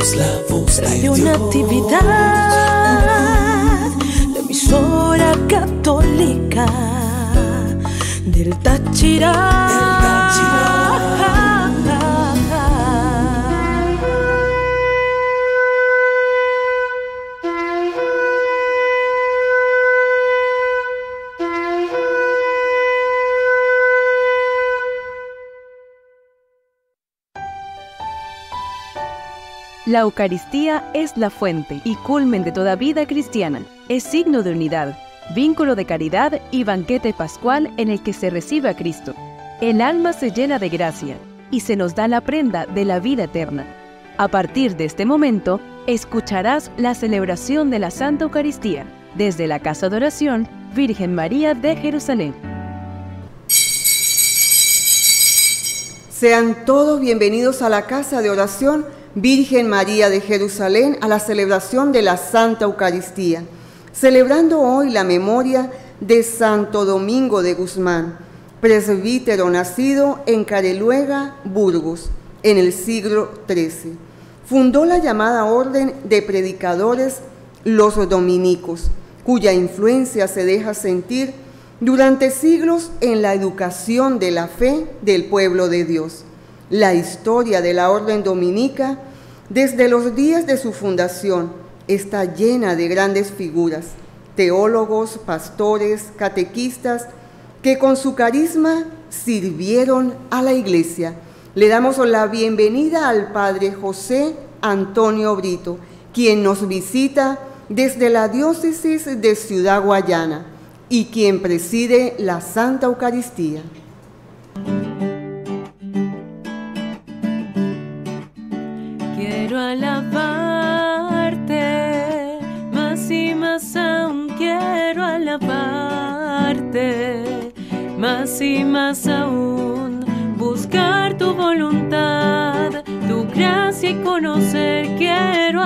Somos la voz de una actividad, la emisora católica del Táchira. La Eucaristía es la fuente y culmen de toda vida cristiana. Es signo de unidad, vínculo de caridad y banquete pascual en el que se recibe a Cristo. El alma se llena de gracia y se nos da la prenda de la vida eterna. A partir de este momento, escucharás la celebración de la Santa Eucaristía desde la Casa de Oración Virgen María de Jerusalén. Sean todos bienvenidos a la Casa de Oración Virgen María de Jerusalén, a la celebración de la Santa Eucaristía, celebrando hoy la memoria de Santo Domingo de Guzmán, presbítero nacido en Careluega, Burgos, en el siglo XIII. Fundó la llamada Orden de Predicadores los Dominicos, cuya influencia se deja sentir durante siglos en la educación de la fe del pueblo de Dios. La historia de la Orden Dominica, desde los días de su fundación, está llena de grandes figuras, teólogos, pastores, catequistas, que con su carisma sirvieron a la Iglesia. Le damos la bienvenida al Padre José Antonio Brito, quien nos visita desde la diócesis de Ciudad Guayana y quien preside la Santa Eucaristía. Quiero alabarte, más y más aún quiero alabarte, más y más aún buscar tu voluntad, tu gracia y conocer, quiero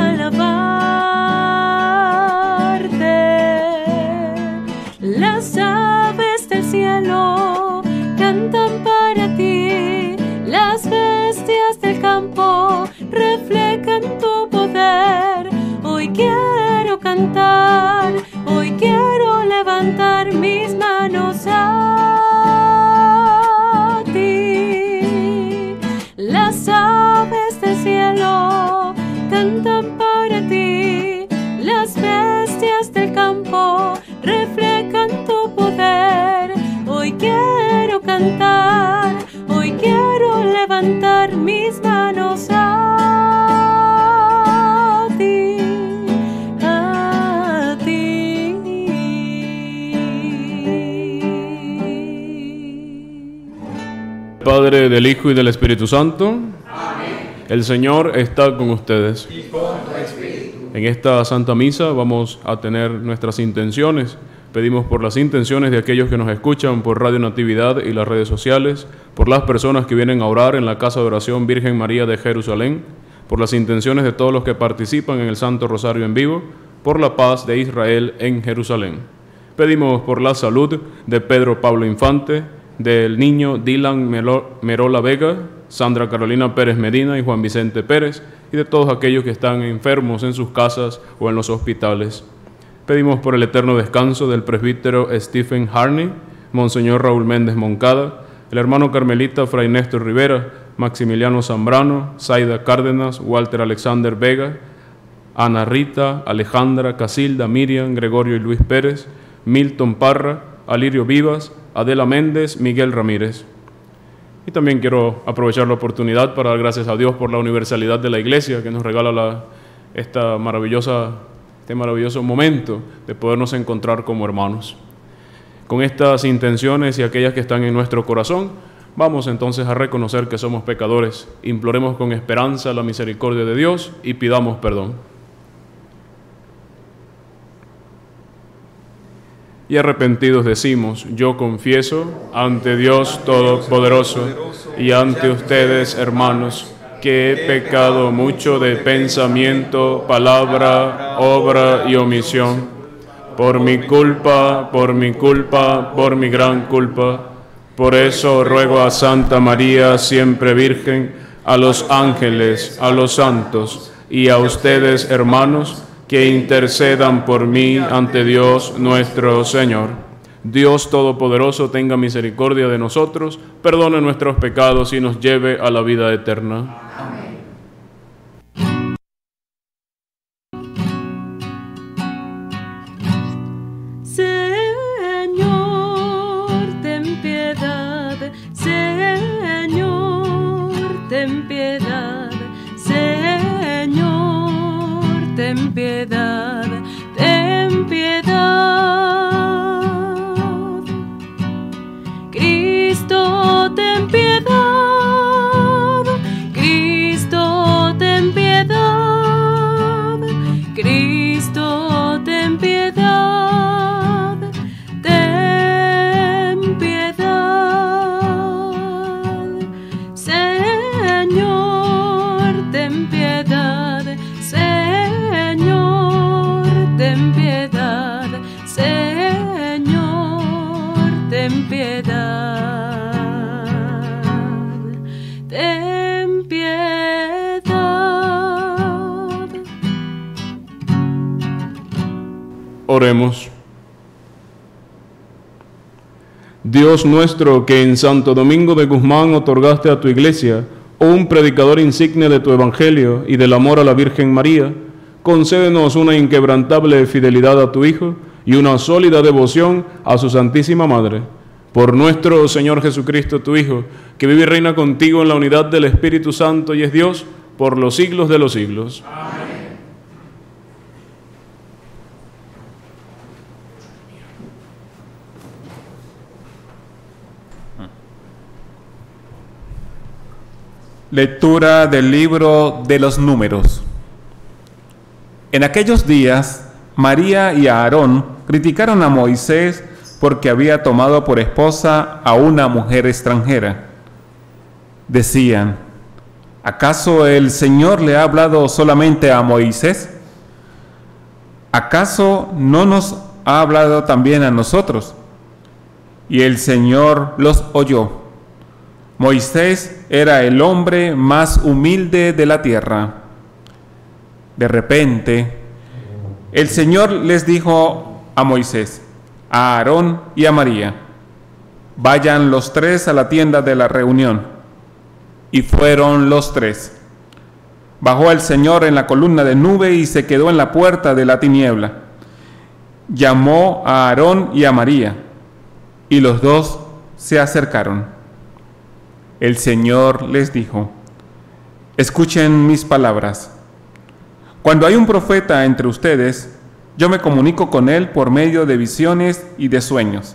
alabarte. Las aves del cielo cantan para ti, las bestias del campo reflejan tu poder. Hoy quiero cantar, hoy quiero levantar mis manos a ti. Las aves del cielo cantan para ti, las bestias del campo reflejan tu poder. Hoy quiero cantar, hoy quiero levantar mis manos a ti, a ti. Padre, del Hijo y del Espíritu Santo. Amén. El Señor está con ustedes. Y con tu espíritu. En esta Santa Misa vamos a tener nuestras intenciones. Pedimos por las intenciones de aquellos que nos escuchan por Radio Natividad y las redes sociales, por las personas que vienen a orar en la Casa de Oración Virgen María de Jerusalén, por las intenciones de todos los que participan en el Santo Rosario en vivo, por la paz de Israel en Jerusalén. Pedimos por la salud de Pedro Pablo Infante, del niño Dylan Merola Vega, Sandra Carolina Pérez Medina y Juan Vicente Pérez, y de todos aquellos que están enfermos en sus casas o en los hospitales. Pedimos por el eterno descanso del presbítero Stephen Harney, Monseñor Raúl Méndez Moncada, el hermano carmelita Fray Néstor Rivera, Maximiliano Zambrano, Zaida Cárdenas, Walter Alexander Vega, Ana Rita, Alejandra, Casilda, Miriam, Gregorio y Luis Pérez, Milton Parra, Alirio Vivas, Adela Méndez, Miguel Ramírez. Y también quiero aprovechar la oportunidad para dar gracias a Dios por la universalidad de la Iglesia que nos regala este maravilloso momento de podernos encontrar como hermanos. Con estas intenciones y aquellas que están en nuestro corazón, vamos entonces a reconocer que somos pecadores, imploremos con esperanza la misericordia de Dios y pidamos perdón. Y arrepentidos decimos, yo confieso ante Dios Todopoderoso y ante ustedes, hermanos, que he pecado mucho de pensamiento, palabra, obra y omisión, por mi culpa, por mi gran culpa. Por eso ruego a Santa María, siempre Virgen, a los ángeles, a los santos y a ustedes, hermanos, que intercedan por mí ante Dios nuestro Señor. Dios Todopoderoso tenga misericordia de nosotros, perdone nuestros pecados y nos lleve a la vida eterna. Ten piedad, Señor, ten piedad, ten piedad. Cristo, ten piedad, Cristo, ten piedad, Cristo, ten piedad, ten piedad. Señor, ten piedad, Señor, ten piedad, Señor, ten piedad, ten piedad. Oremos. Dios nuestro, que en Santo Domingo de Guzmán otorgaste a tu iglesia un predicador insigne de tu evangelio y del amor a la Virgen María, concédenos una inquebrantable fidelidad a tu Hijo y una sólida devoción a su Santísima Madre. Por nuestro Señor Jesucristo, tu Hijo, que vive y reina contigo en la unidad del Espíritu Santo y es Dios por los siglos de los siglos. Amén. Lectura del libro de los Números. En aquellos días, María y Aarón criticaron a Moisés porque había tomado por esposa a una mujer extranjera. Decían, ¿acaso el Señor le ha hablado solamente a Moisés? ¿Acaso no nos ha hablado también a nosotros? Y el Señor los oyó. Moisés era el hombre más humilde de la tierra. De repente, el Señor les dijo a Moisés, a Aarón y a María, vayan los tres a la tienda de la reunión. Y fueron los tres. Bajó el Señor en la columna de nube y se quedó en la puerta de la tiniebla. Llamó a Aarón y a María, y los dos se acercaron. El Señor les dijo, escuchen mis palabras. Cuando hay un profeta entre ustedes, yo me comunico con él por medio de visiones y de sueños.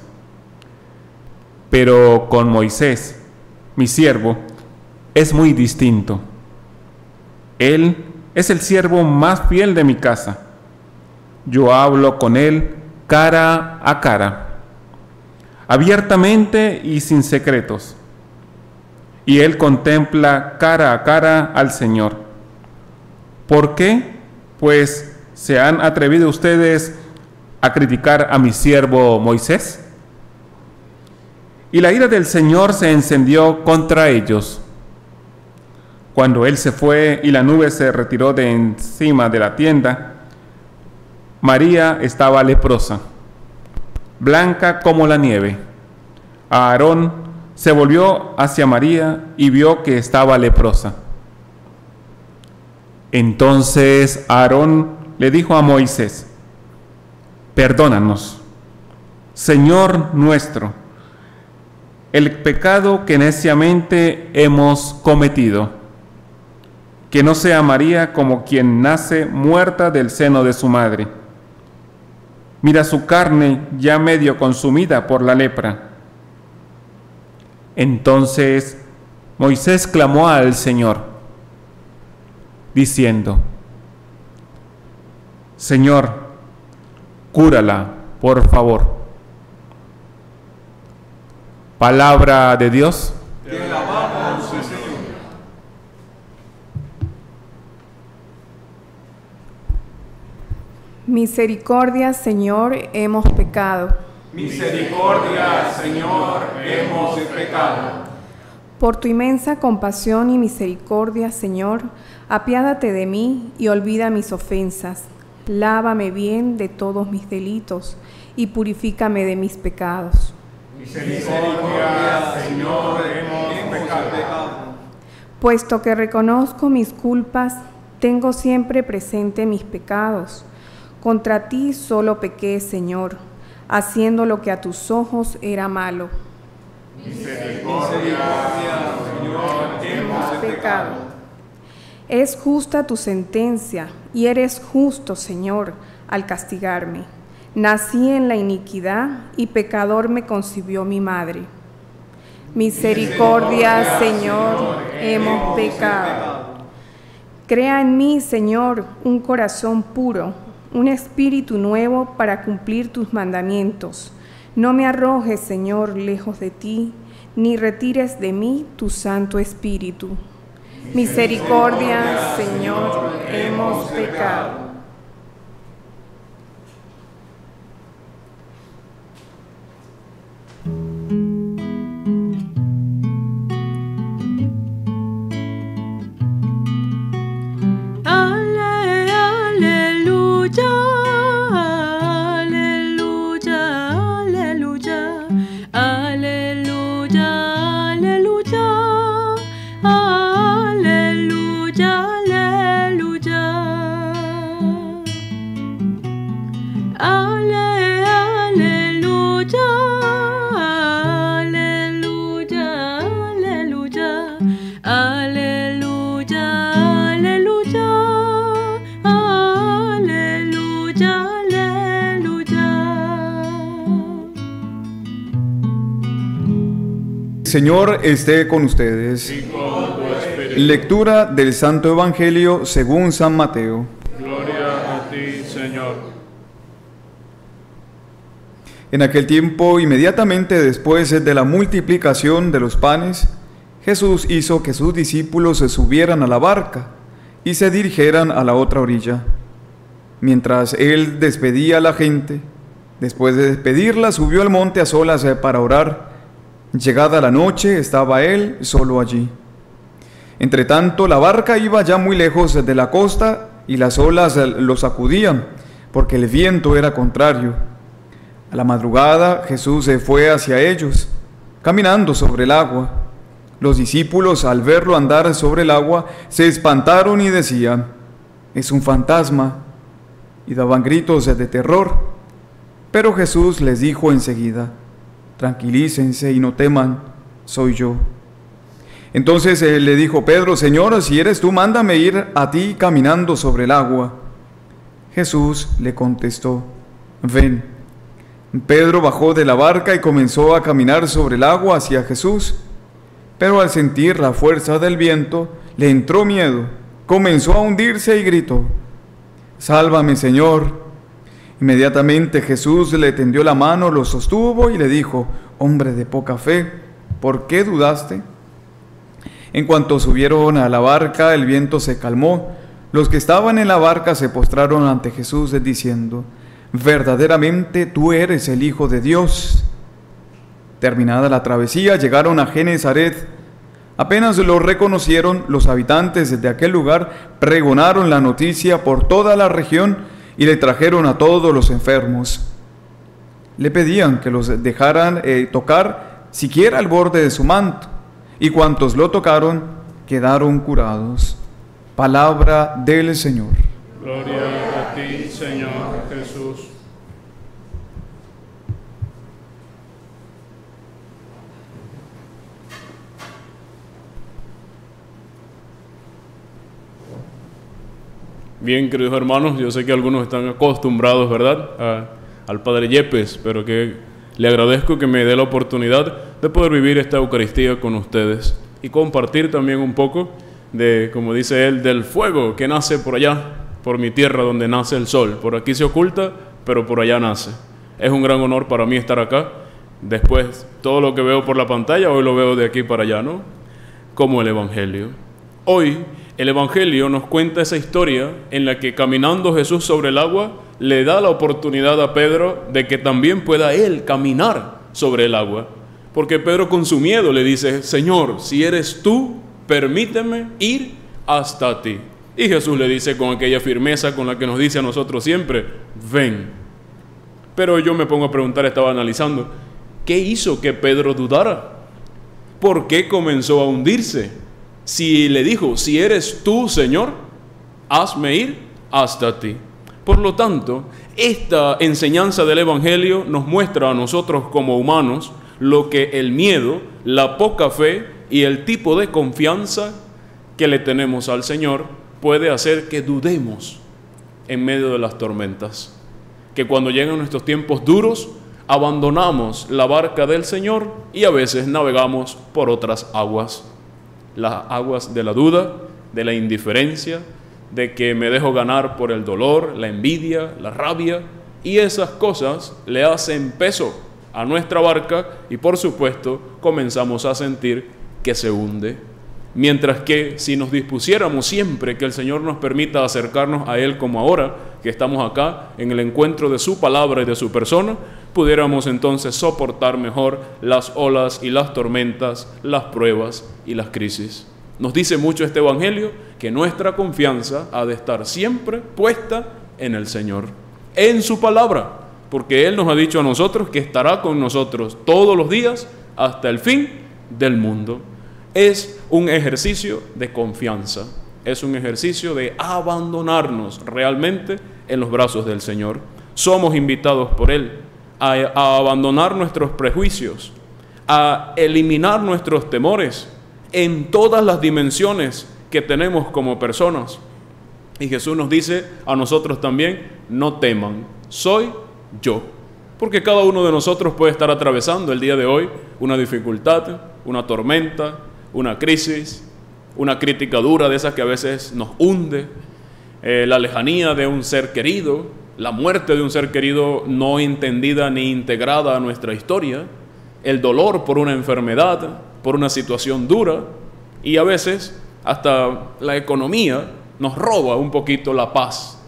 Pero con Moisés, mi siervo, es muy distinto. Él es el siervo más fiel de mi casa. Yo hablo con él cara a cara, abiertamente y sin secretos. Y él contempla cara a cara al Señor. ¿Por qué? Pues se han atrevido ustedes a criticar a mi siervo Moisés. Y la ira del Señor se encendió contra ellos. Cuando él se fue y la nube se retiró de encima de la tienda, María estaba leprosa, blanca como la nieve. Aarón se volvió hacia María y vio que estaba leprosa. Entonces Aarón le dijo a Moisés, perdónanos, Señor nuestro, el pecado que neciamente hemos cometido. Que no sea María como quien nace muerta del seno de su madre. Mira su carne ya medio consumida por la lepra. Entonces Moisés clamó al Señor, diciendo, Señor, cúrala, por favor. Palabra de Dios. Te alabamos, Señor. Misericordia, Señor, hemos pecado. Misericordia, Señor, hemos pecado. Por tu inmensa compasión y misericordia, Señor, apiádate de mí y olvida mis ofensas. Lávame bien de todos mis delitos y purifícame de mis pecados. Misericordia, Señor, hemos pecado. Puesto que reconozco mis culpas, tengo siempre presente mis pecados. Contra ti solo pequé, Señor, haciendo lo que a tus ojos era malo. Misericordia, Señor, hemos pecado. Es justa tu sentencia, y eres justo, Señor, al castigarme. Nací en la iniquidad, y pecador me concibió mi madre. Misericordia, Señor, hemos pecado. Crea en mí, Señor, un corazón puro, un espíritu nuevo para cumplir tus mandamientos. No me arrojes, Señor, lejos de ti, ni retires de mí tu Santo Espíritu. Misericordia, Señor, hemos pecado. Señor esté con ustedes. Lectura del Santo Evangelio según San Mateo. Gloria a ti, Señor. En aquel tiempo, inmediatamente después de la multiplicación de los panes, Jesús hizo que sus discípulos se subieran a la barca y se dirigieran a la otra orilla. Mientras él despedía a la gente, después de despedirla, subió al monte a solas para orar. Llegada la noche, estaba él solo allí. Entretanto, la barca iba ya muy lejos de la costa y las olas lo sacudían, porque el viento era contrario. A la madrugada, Jesús se fue hacia ellos, caminando sobre el agua. Los discípulos, al verlo andar sobre el agua, se espantaron y decían: «Es un fantasma», y daban gritos de terror. Pero Jesús les dijo enseguida: «Tranquilícense y no teman, soy yo». Entonces le dijo Pedro: «Señor, si eres tú, mándame ir a ti caminando sobre el agua». Jesús le contestó: «Ven». Pedro bajó de la barca y comenzó a caminar sobre el agua hacia Jesús. Pero al sentir la fuerza del viento, le entró miedo, comenzó a hundirse y gritó: «Sálvame, Señor». Inmediatamente Jesús le tendió la mano, lo sostuvo y le dijo: «Hombre de poca fe, ¿por qué dudaste?». En cuanto subieron a la barca, el viento se calmó. Los que estaban en la barca se postraron ante Jesús diciendo: «Verdaderamente tú eres el Hijo de Dios». Terminada la travesía, llegaron a Genesaret. Apenas lo reconocieron, los habitantes de aquel lugar pregonaron la noticia por toda la región y le trajeron a todos los enfermos. Le pedían que los dejaran tocar siquiera el borde de su manto, y cuantos lo tocaron quedaron curados. Palabra del Señor. Gloria a ti, Señor Jesús. Bien, queridos hermanos, yo sé que algunos están acostumbrados, ¿verdad?, al Padre Yepes, pero que le agradezco que me dé la oportunidad de poder vivir esta Eucaristía con ustedes y compartir también un poco de, como dice él, del fuego que nace por allá, por mi tierra donde nace el sol. Por aquí se oculta, pero por allá nace. Es un gran honor para mí estar acá. Después, todo lo que veo por la pantalla, hoy lo veo de aquí para allá, ¿no? Como el Evangelio. Hoy, el Evangelio nos cuenta esa historia en la que caminando Jesús sobre el agua, le da la oportunidad a Pedro de que también pueda él caminar sobre el agua. Porque Pedro con su miedo le dice, Señor, si eres tú, permíteme ir hasta ti. Y Jesús le dice con aquella firmeza con la que nos dice a nosotros siempre, ven. Pero yo me pongo a preguntar, estaba analizando, ¿qué hizo que Pedro dudara? ¿Por qué comenzó a hundirse? Si le dijo, si eres tú, Señor, hazme ir hasta ti. Por lo tanto, esta enseñanza del Evangelio nos muestra a nosotros como humanos lo que el miedo, la poca fe y el tipo de confianza que le tenemos al Señor puede hacer que dudemos en medio de las tormentas. Que cuando llegan nuestros tiempos duros, abandonamos la barca del Señor y a veces navegamos por otras aguas. Las aguas de la duda, de la indiferencia, de que me dejo ganar por el dolor, la envidia, la rabia, y esas cosas le hacen peso a nuestra barca y por supuesto comenzamos a sentir que se hunde. Mientras que si nos dispusiéramos siempre que el Señor nos permita acercarnos a Él como ahora, que estamos acá en el encuentro de su palabra y de su persona, pudiéramos entonces soportar mejor las olas y las tormentas, las pruebas y las crisis. Nos dice mucho este Evangelio que nuestra confianza ha de estar siempre puesta en el Señor, en su palabra, porque Él nos ha dicho a nosotros que estará con nosotros todos los días hasta el fin del mundo. Es un ejercicio de confianza, es un ejercicio de abandonarnos realmente en los brazos del Señor. Somos invitados por Él a abandonar nuestros prejuicios, a eliminar nuestros temores en todas las dimensiones que tenemos como personas. Y Jesús nos dice a nosotros también, no teman, soy yo. Porque cada uno de nosotros puede estar atravesando el día de hoy una dificultad, una tormenta, una crisis, una crítica dura de esas que a veces nos hunde, la lejanía de un ser querido, la muerte de un ser querido no entendida ni integrada a nuestra historia, el dolor por una enfermedad, por una situación dura, y a veces hasta la economía nos roba un poquito la paz.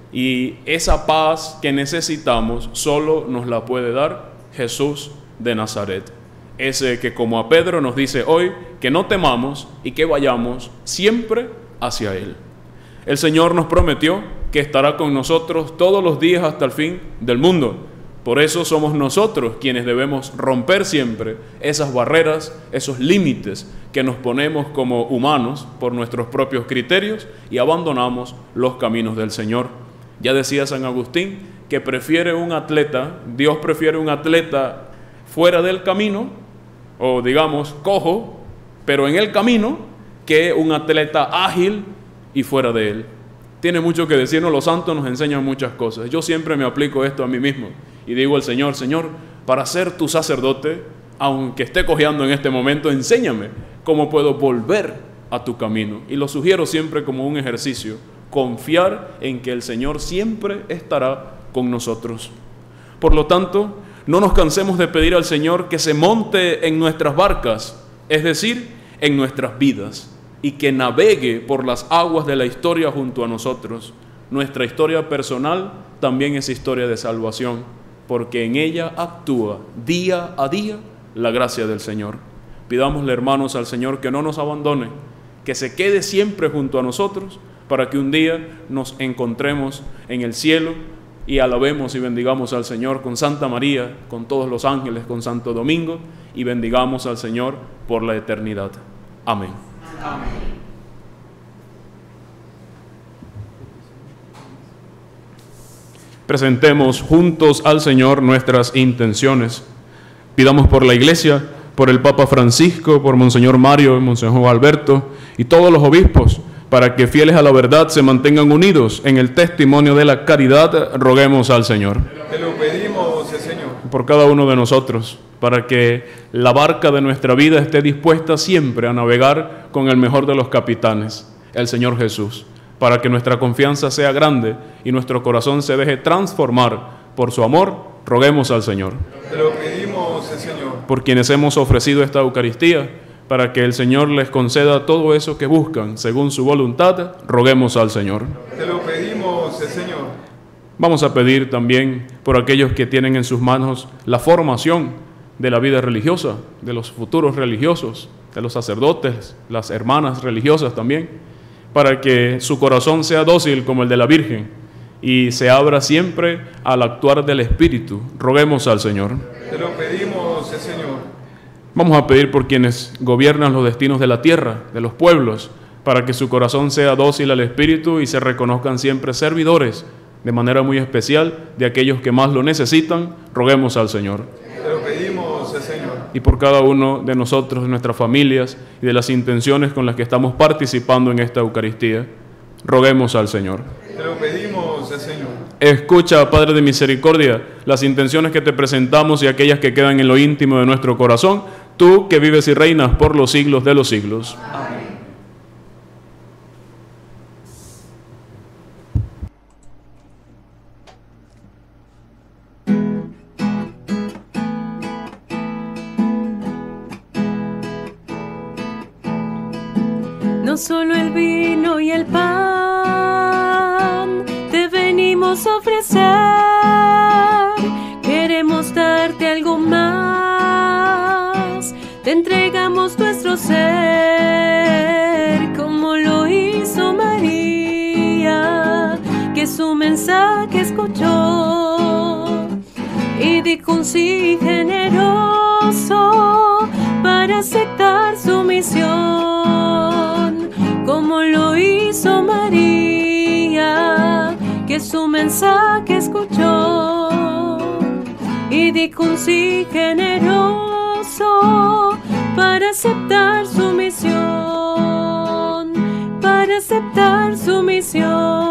Y esa paz que necesitamos solo nos la puede dar Jesús de Nazaret. Ese que como a Pedro nos dice hoy que no temamos y que vayamos siempre hacia Él. El Señor nos prometió que estará con nosotros todos los días hasta el fin del mundo. Por eso somos nosotros quienes debemos romper siempre esas barreras, esos límites que nos ponemos como humanos por nuestros propios criterios y abandonamos los caminos del Señor. Ya decía San Agustín que prefiere un atleta, Dios prefiere un atleta fuera del camino, o digamos cojo, pero en el camino, que un atleta ágil y fuera de él. Tiene mucho que decirnos, los santos nos enseñan muchas cosas. Yo siempre me aplico esto a mí mismo y digo al Señor, Señor, para ser tu sacerdote, aunque esté cojeando en este momento, enséñame cómo puedo volver a tu camino. Y lo sugiero siempre como un ejercicio, confiar en que el Señor siempre estará con nosotros. Por lo tanto, no nos cansemos de pedir al Señor que se monte en nuestras barcas, es decir, en nuestras vidas, y que navegue por las aguas de la historia junto a nosotros. Nuestra historia personal también es historia de salvación, porque en ella actúa día a día la gracia del Señor. Pidámosle, hermanos, al Señor que no nos abandone, que se quede siempre junto a nosotros, para que un día nos encontremos en el cielo y alabemos y bendigamos al Señor con Santa María, con todos los ángeles, con Santo Domingo, y bendigamos al Señor por la eternidad. Amén. Amén. Presentemos juntos al Señor nuestras intenciones. Pidamos por la Iglesia, por el Papa Francisco, por Monseñor Mario, Monseñor Alberto y todos los obispos, para que fieles a la verdad se mantengan unidos en el testimonio de la caridad. Roguemos al Señor. Te lo pedimos, Señor. Por cada uno de nosotros, para que la barca de nuestra vida esté dispuesta siempre a navegar con el mejor de los capitanes, el Señor Jesús, para que nuestra confianza sea grande y nuestro corazón se deje transformar por su amor. Roguemos al Señor. Te lo pedimos, Señor. Por quienes hemos ofrecido esta Eucaristía, para que el Señor les conceda todo eso que buscan según su voluntad, roguemos al Señor. Te lo pedimos, Señor. Vamos a pedir también por aquellos que tienen en sus manos la formación de la vida religiosa, de los futuros religiosos, de los sacerdotes, las hermanas religiosas también, para que su corazón sea dócil como el de la Virgen y se abra siempre al actuar del Espíritu. Roguemos al Señor. Te lo pedimos, Señor. Vamos a pedir por quienes gobiernan los destinos de la tierra, de los pueblos, para que su corazón sea dócil al Espíritu y se reconozcan siempre servidores, de manera muy especial, de aquellos que más lo necesitan. Roguemos al Señor. Te lo pedimos, Señor. Y por cada uno de nosotros, de nuestras familias y de las intenciones con las que estamos participando en esta Eucaristía, roguemos al Señor. Te lo pedimos, Señor. Escucha, Padre de misericordia, las intenciones que te presentamos y aquellas que quedan en lo íntimo de nuestro corazón, tú que vives y reinas por los siglos de los siglos. Amén. No solo el vino y el pan te venimos a ofrecer, queremos darte algo más, te entregamos nuestro ser, como lo hizo María, que su mensaje escuchó y dijo un sí generoso para aceptar su misión. Como lo hizo María, que su mensaje escuchó y dijo un sí generoso para aceptar su misión, para aceptar su misión.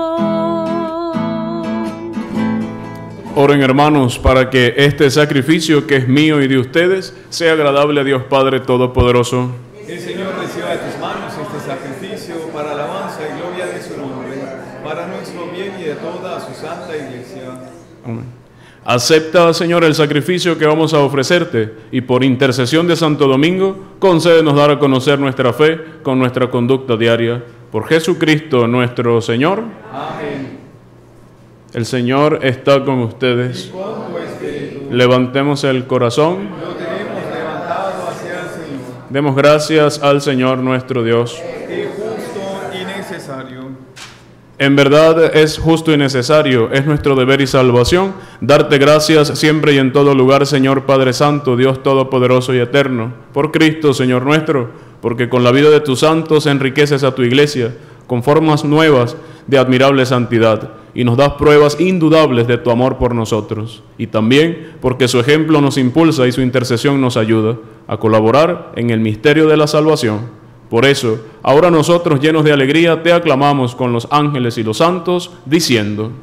Oren, hermanos, para que este sacrificio que es mío y de ustedes sea agradable a Dios Padre Todopoderoso. El Señor reciba de tus manos este sacrificio para alabanza y gloria de su nombre, para nuestro bien y de toda su santa Iglesia. Amén. Acepta, Señor, el sacrificio que vamos a ofrecerte y por intercesión de Santo Domingo, concédenos dar a conocer nuestra fe con nuestra conducta diaria. Por Jesucristo nuestro Señor. Amén. El Señor está con ustedes. Levantemos el corazón. Lo tenemos levantado hacia el Señor. Demos gracias al Señor nuestro Dios. Es justo y necesario. En verdad es justo y necesario, es nuestro deber y salvación, darte gracias siempre y en todo lugar, Señor Padre Santo, Dios Todopoderoso y Eterno, por Cristo, Señor nuestro, porque con la vida de tus santos enriqueces a tu Iglesia, con formas nuevas de admirable santidad, y nos das pruebas indudables de tu amor por nosotros, y también porque su ejemplo nos impulsa y su intercesión nos ayuda a colaborar en el misterio de la salvación. Por eso, ahora nosotros, llenos de alegría, te aclamamos con los ángeles y los santos, diciendo: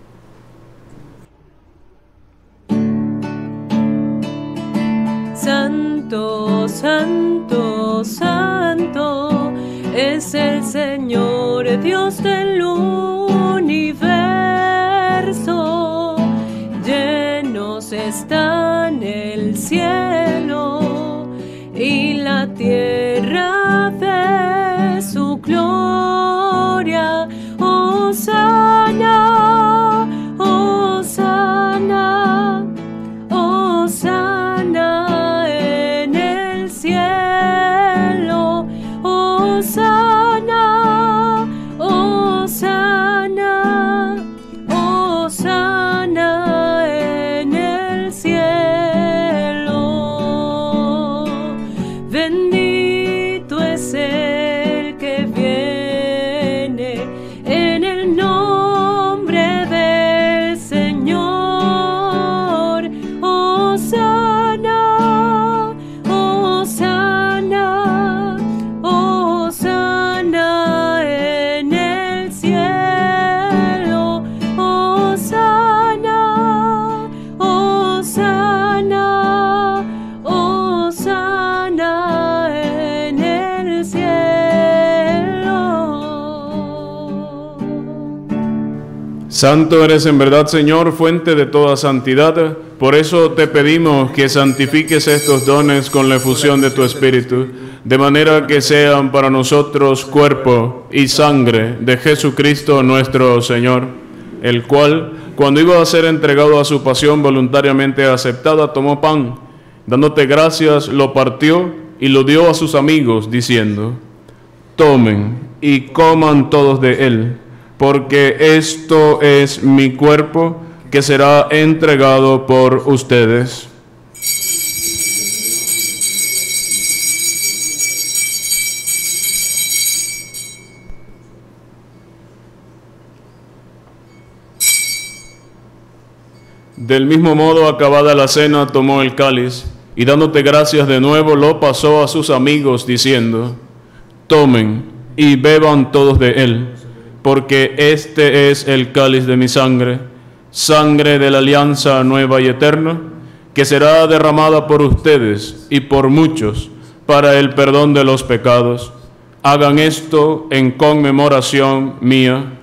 Santo, santo, santo, es el Señor Dios del universo. Llenos están el cielo y la tierra de su gloria. Hosana, hosana, hosana en el cielo. Hosana, hosana, hosana en el cielo. Bendito es el que viene en el nombre del Señor. Hosana, hosana, hosana en el cielo. Hosana, hosana, hosana en el cielo. Santo eres en verdad, Señor, fuente de toda santidad. Por eso te pedimos que santifiques estos dones con la efusión de tu Espíritu, de manera que sean para nosotros cuerpo y sangre de Jesucristo nuestro Señor, el cual, cuando iba a ser entregado a su pasión voluntariamente aceptada, tomó pan Dándote gracias, lo partió y lo dio a sus amigos, diciendo: tomen y coman todos de él, porque esto es mi cuerpo que será entregado por ustedes. Del mismo modo, acabada la cena, tomó el cáliz, y dándote gracias de nuevo, lo pasó a sus amigos, diciendo: tomen y beban todos de él, porque este es el cáliz de mi sangre, sangre de la alianza nueva y eterna, que será derramada por ustedes y por muchos para el perdón de los pecados. Hagan esto en conmemoración mía.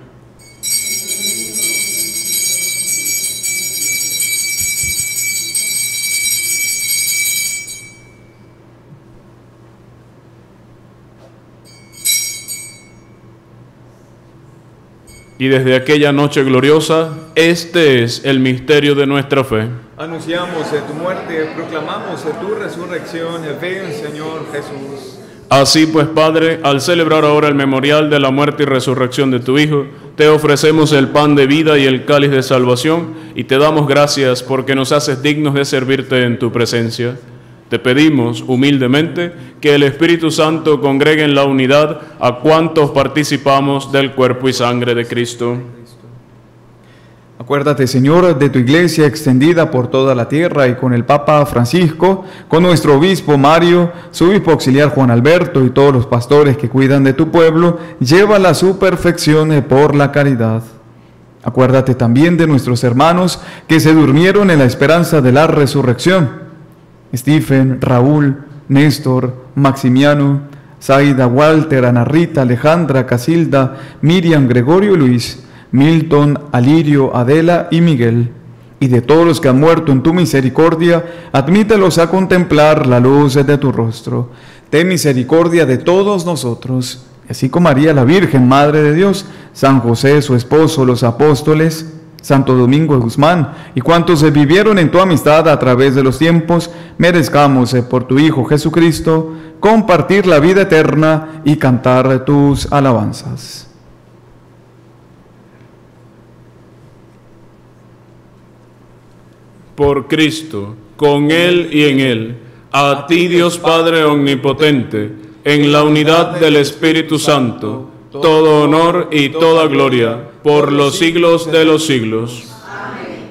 Y desde aquella noche gloriosa, este es el misterio de nuestra fe. Anunciamos tu muerte, proclamamos tu resurrección. Ven, Señor Jesús. Así pues, Padre, al celebrar ahora el memorial de la muerte y resurrección de tu Hijo, te ofrecemos el pan de vida y el cáliz de salvación, y te damos gracias porque nos haces dignos de servirte en tu presencia. Te pedimos humildemente que el Espíritu Santo congregue en la unidad a cuantos participamos del cuerpo y sangre de Cristo. Acuérdate, Señor, de tu iglesia extendida por toda la tierra y con el Papa Francisco, con nuestro obispo Mario, su obispo auxiliar Juan Alberto y todos los pastores que cuidan de tu pueblo, llévala a su perfección por la caridad. Acuérdate también de nuestros hermanos que se durmieron en la esperanza de la resurrección: Stephen, Raúl, Néstor, Maximiano, Zaida, Walter, Ana Rita, Alejandra, Casilda, Miriam, Gregorio y Luis, Milton, Alirio, Adela y Miguel. Y de todos los que han muerto en tu misericordia, admítelos a contemplar la luz de tu rostro. Ten misericordia de todos nosotros, así como María la Virgen, Madre de Dios, San José, su esposo, los apóstoles, Santo Domingo de Guzmán, y cuantos vivieron en tu amistad a través de los tiempos, merezcamos por tu Hijo Jesucristo compartir la vida eterna y cantar tus alabanzas. Por Cristo, con Él y en Él, a ti Dios Padre Omnipotente, en la unidad del Espíritu Santo, todo honor y toda gloria, por los siglos de los siglos. Amén.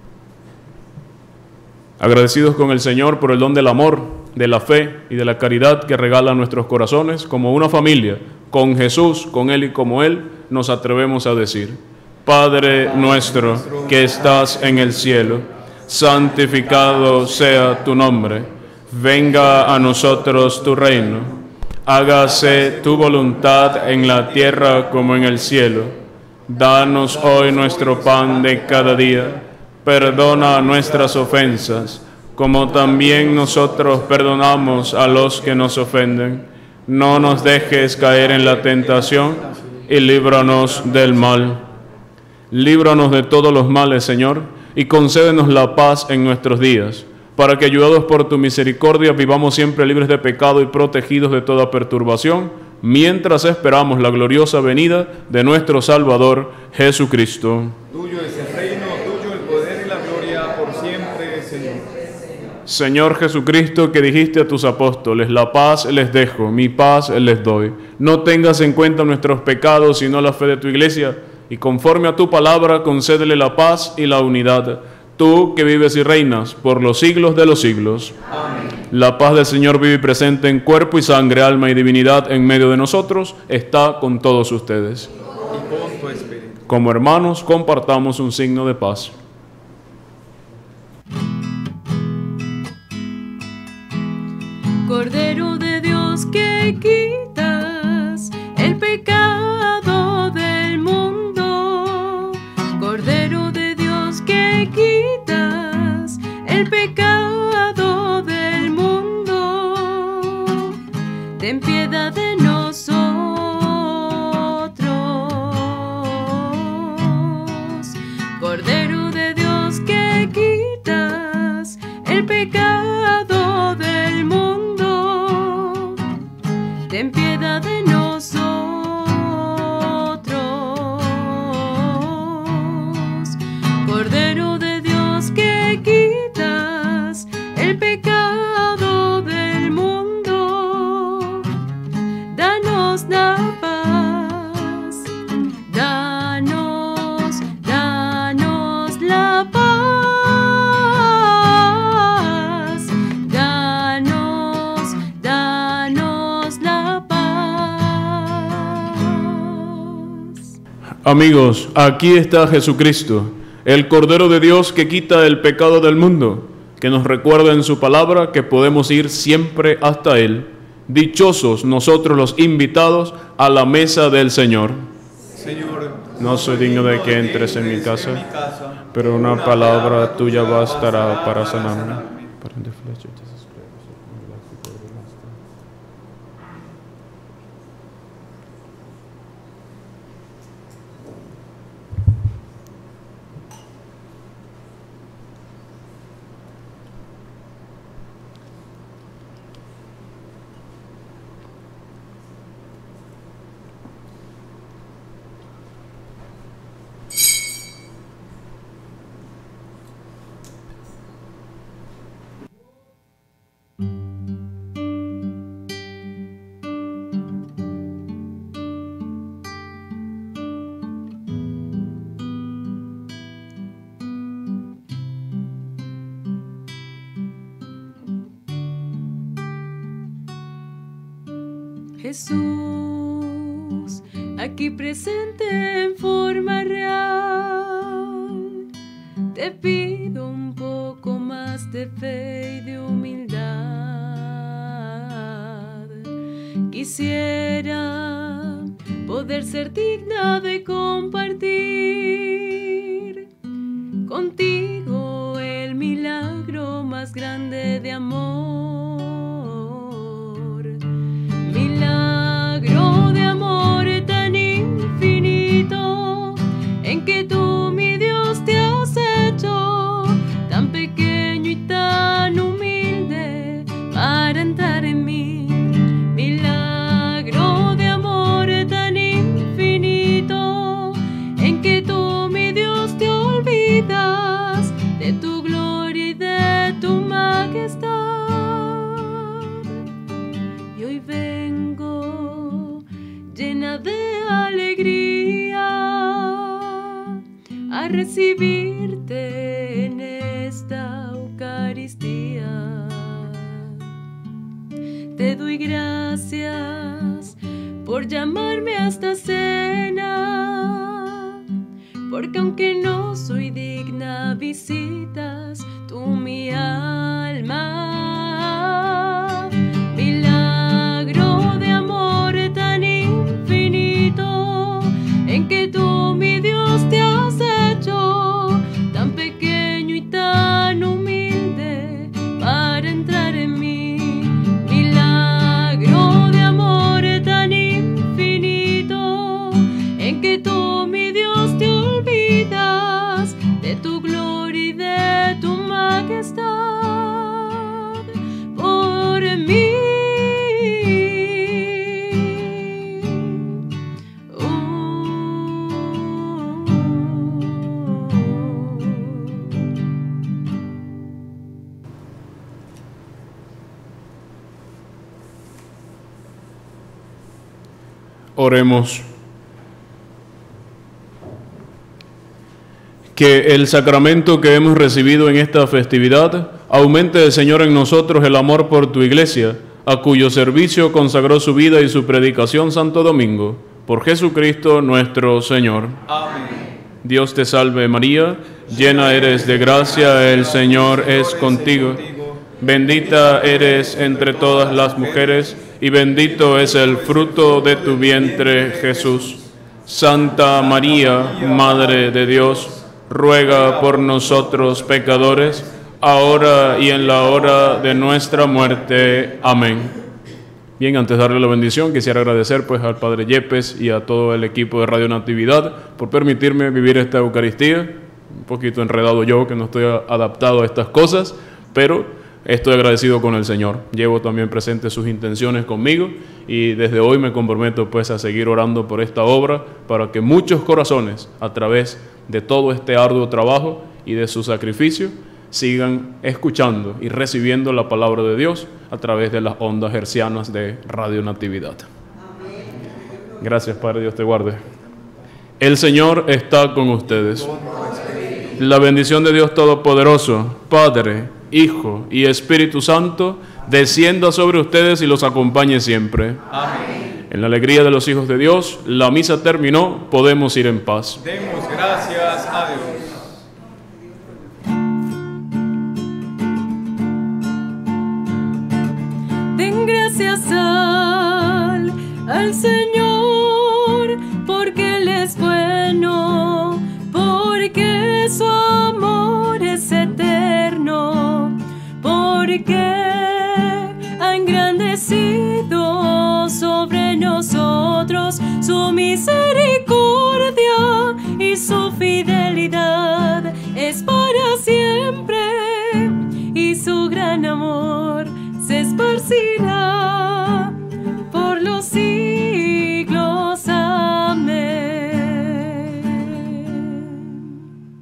Agradecidos con el Señor por el don del amor, de la fe y de la caridad que regala a nuestros corazones, como una familia, con Jesús, con Él y como Él, nos atrevemos a decir: Padre nuestro que estás en el cielo, santificado sea tu nombre, venga a nosotros tu reino. Hágase tu voluntad en la tierra como en el cielo. Danos hoy nuestro pan de cada día. Perdona nuestras ofensas, como también nosotros perdonamos a los que nos ofenden. No nos dejes caer en la tentación y líbranos del mal. Líbranos de todos los males, Señor, y concédenos la paz en nuestros días, para que, ayudados por tu misericordia, vivamos siempre libres de pecado y protegidos de toda perturbación, mientras esperamos la gloriosa venida de nuestro Salvador, Jesucristo. Tuyo es el reino, tuyo el poder y la gloria, por siempre, Señor. Señor Jesucristo, que dijiste a tus apóstoles: la paz les dejo, mi paz les doy. No tengas en cuenta nuestros pecados, sino la fe de tu iglesia, y conforme a tu palabra, concédele la paz y la unidad. Tú que vives y reinas por los siglos de los siglos. Amén. La paz del Señor vive y presente en cuerpo y sangre, alma y divinidad en medio de nosotros, está con todos ustedes. Y con tu espíritu. Como hermanos, compartamos un signo de paz. Cordero de Dios que quitas el pecado del mundo, Cordero de Dios que quitas el pecado del mundo, ten piedad de nosotros. Cordero de Dios que quitas el pecado Amigos, aquí está Jesucristo, el Cordero de Dios que quita el pecado del mundo, que nos recuerda en su palabra que podemos ir siempre hasta Él. Dichosos nosotros los invitados a la mesa del Señor. Señor, no soy digno de que entres en mi casa, pero una palabra tuya bastará para sanarme. Jesús, aquí presente en forma real, te pido un poco más de fe y de humildad. Quisiera poder ser digna de compartir contigo el milagro más grande de amor. Milagro de amor tan infinito, en que tú, mi Dios, te has hecho tan pequeño y tan humilde para entrar en mí. Milagro de amor tan infinito, en que tú, mi Dios, te olvidas de tu gloria y de tu majestad. Y hoy vengo llena de alegría a recibirte en esta Eucaristía. Te doy gracias por llamarme a esta cena, porque aunque no soy digna, visitas tú mi alma. Milagro de amor tan infinito, en que tú, mi Dios, te has hecho tan pequeño y tan humilde para entrar en mí. Milagro de amor tan infinito, en que tú, mi Dios, te olvidas de tu gloria y de tu majestad por mí. Oremos. Que el sacramento que hemos recibido en esta festividad aumente, Señor, en nosotros el amor por tu Iglesia, a cuyo servicio consagró su vida y su predicación Santo Domingo. Por Jesucristo nuestro Señor. Amén. Dios te salve María, llena eres de gracia, el Señor es contigo. Bendita eres entre todas las mujeres, y bendito es el fruto de tu vientre, Jesús. Santa María, Madre de Dios, ruega por nosotros pecadores, ahora y en la hora de nuestra muerte. Amén. Bien, antes de darle la bendición, quisiera agradecer pues al Padre Yepes y a todo el equipo de Radio Natividad por permitirme vivir esta Eucaristía. Un poquito enredado yo, que no estoy adaptado a estas cosas, pero estoy agradecido con el Señor. Llevo también presentes sus intenciones conmigo y desde hoy me comprometo pues a seguir orando por esta obra para que muchos corazones, a través de todo este arduo trabajo y de su sacrificio, sigan escuchando y recibiendo la palabra de Dios a través de las ondas hercianas de Radio Natividad. Amén. Gracias, Padre, Dios te guarde. El Señor está con ustedes. La bendición de Dios Todopoderoso, Padre, Hijo y Espíritu Santo, descienda sobre ustedes y los acompañe siempre. Amén. En la alegría de los hijos de Dios, la misa terminó, podemos ir en paz. Demos gracias a Dios. Den gracias al Señor, porque Él es bueno, porque su amor es eterno, porque ha engrandecido sobre nosotros su misericordia y su fidelidad es para siempre, y su gran amor se esparcirá por los siglos. Amén.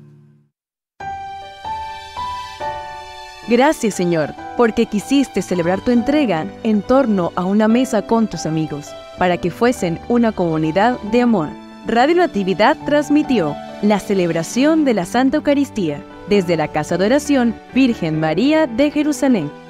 Gracias, Señor, porque quisiste celebrar tu entrega en torno a una mesa con tus amigos, para que fuesen una comunidad de amor. Radio Natividad transmitió la celebración de la Santa Eucaristía desde la Casa de Oración Virgen María de Jerusalén.